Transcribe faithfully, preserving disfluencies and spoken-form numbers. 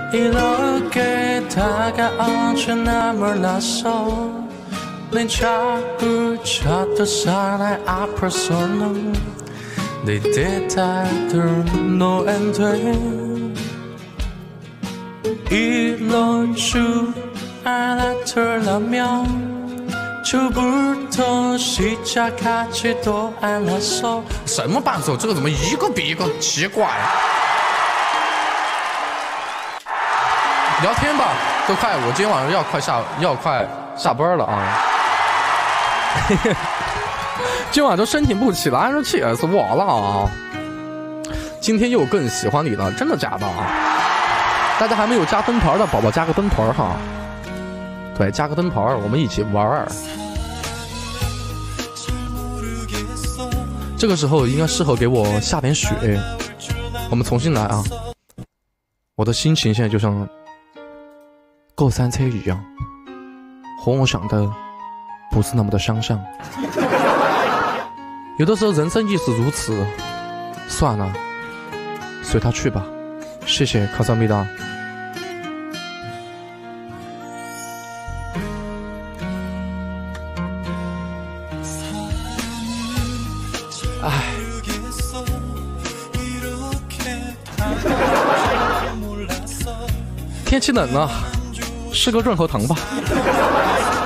이렇게 다가온 날 몰랐어 내 자꾸 찾던 사나이 앞을 서는 내 대답들은 노엔돼 이럴 줄 알았더라면 저부터 시작하지도 않았어 什么伴奏？这个怎么一个比一个奇怪？聊天吧，都快，我今天晚上要快下要快下班了啊！今晚都申请不起来，这气死我了啊！今天又更喜欢你了，真的假的啊？大家还没有加灯牌的宝宝加个灯牌哈，对，加个灯牌，我们一起玩。这个时候应该适合给我下点雪，我们重新来啊！我的心情现在就像过山车一样，和我想的不是那么的相像。有的时候人生亦是如此，算了，随他去吧。谢谢卡萨米达。唉，天气冷了，吃个润喉糖吧。